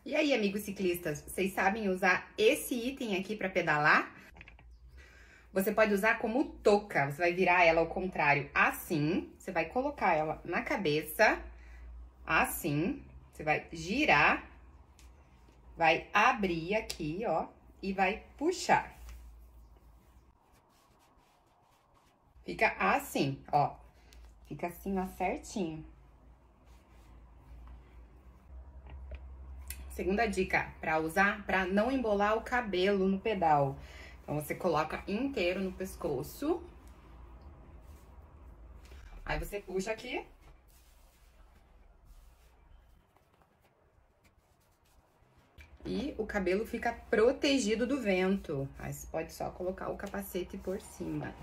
E aí, amigos ciclistas, vocês sabem usar esse item aqui para pedalar? Você pode usar como touca, você vai virar ela ao contrário assim, você vai colocar ela na cabeça, assim, você vai girar, vai abrir aqui, ó, e vai puxar. Fica assim, ó, fica assim, ó, certinho. Segunda dica, para usar, para não embolar o cabelo no pedal. Então, você coloca inteiro no pescoço. Aí, você puxa aqui. E o cabelo fica protegido do vento. Aí, você pode só colocar o capacete por cima.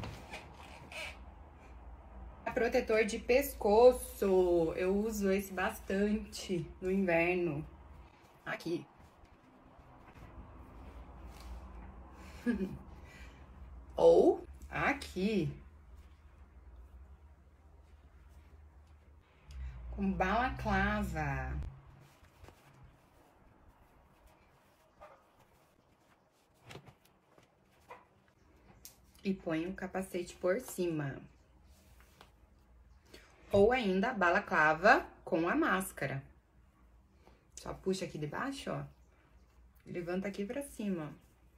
Protetor de pescoço. Eu uso esse bastante no inverno. Aqui. Ou aqui. Com balaclava. E põe o capacete por cima. Ou ainda balaclava com a máscara. Só puxa aqui de baixo, ó. E levanta aqui pra cima.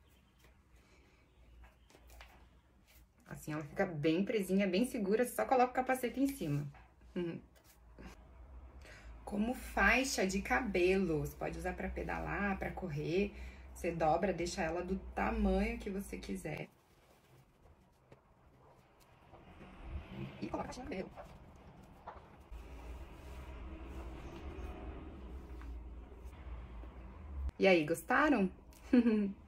Assim, ela fica bem presinha, bem segura, só coloca o capacete em cima. Como faixa de cabelo, você pode usar pra pedalar, pra correr. Você dobra, deixa ela do tamanho que você quiser. E coloca a faixa no cabelo. E aí, gostaram?